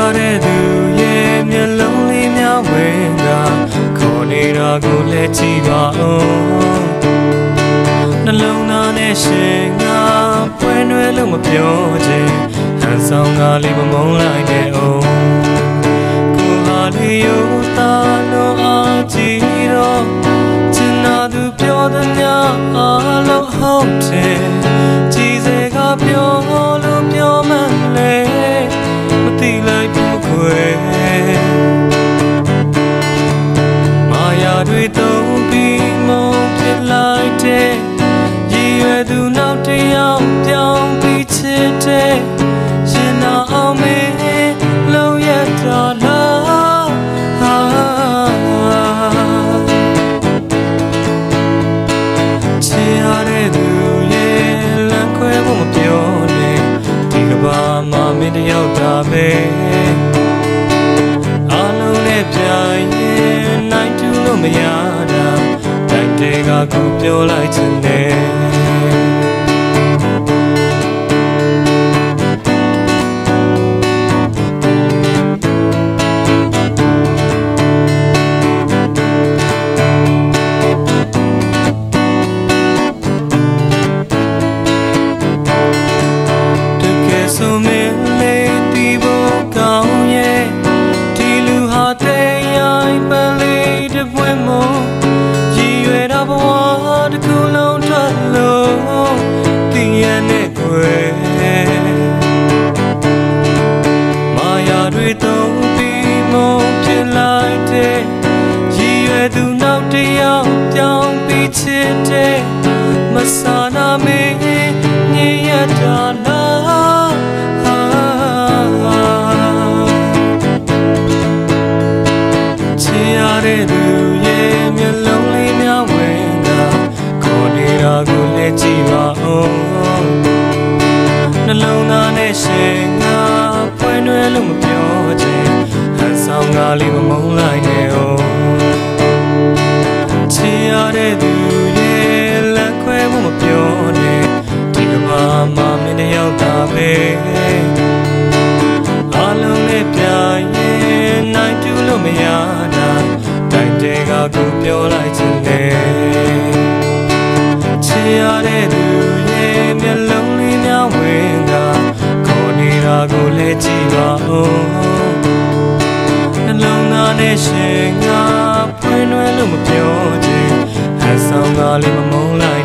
တဲ့သူရဲ့မျက်လုံးလေးများဝင်ကခေါ်နေတာကိုလည်းကြည့်ပါဦးနှလုံးသားနဲ့ရှင်ကပွဲနွယ်လို့မပြောချင်ဟန်ဆောင်ကလေးမမုန်းလိုက်တဲ့ဦးကိုဟာလေးယူသားလို့အားကြည့်တော့ချင်နာသူပြောသမျှအားလုံးဟုတ်တယ်ကြည်စဲကပြောလို့ပြောမှန်းလေမသိလိုက်ဘူးခွေမာယာတွေသုံးပြီးမုန်းပြလိုက်တဲ့ရည်ရွယ်သူနောက်တစ်ယောက်ပြောင်းပြီးချစ်တဲ့ရင်နာအောင်မေးလုံးရတော့လားချစ်ရတဲ့သူရဲ့လမ်းခွဲဖို့မပြောနဲ့ဒီကဘာမှာမင်းတယောက်တာပဲအားလုံးနဲ့ပြိုင်ရင်နိုင်တူလို့မရတာတိုက်တဲ့ကကိုပြောလိုက်ချင်တယ်ဆိုမင်းလေးဒီဘကောင်းရဲ့ဒီလူဟာတဲ့ရိုင်းပန်းလေးတစ်ပွဲမို့ရည်ရွယ်တာဘဝတစ်ခုလုံးထွက်လို့ဒီရနဲ့ကွယ်မာယာတွေသုံးပြီးမုန်းဖြစ်လိုက်တဲ့ရည်ရွယ်သူနောက်တစ်ယောက်ပြောင်းပြီးချစ်တဲ့မဆာနာမေးညရတာလားတဲ့သူရဲ့မျက်လုံးလေးများဝင်ကခေါ်နေတာကိုလည်းကြည့်ပါဦးနှလုံးသားနဲ့ရှင်ကပွဲနွယ်လို့မပြောချင်ဟန်ဆောင်ကလေးမမုန်းလိုက်နဲ့ဦးချစ်ရတဲ့သူရဲ့လက်ခွဲမှုမပြောနဲ့ဒီကဘာမှာမင်းတယောက်တာပဲအားလုံးနဲ့ပြိုင်ရင်နိုင်တူလို့မရတာတိုက်တဲ့ကကိုပြောလိုက်ချင်တယ်ချစ်ရတဲ့သူရဲ့မျက်လုံးလေးများဝင်ကခေါ်နေတာကိုလည်းကြည့်ပါဦးနှလုံးသားနဲ့ရှင်ကဖွင့်လွှဲလို့မပြောချင်ဟန်ဆောင်ကလေးမမုန်းလိုက်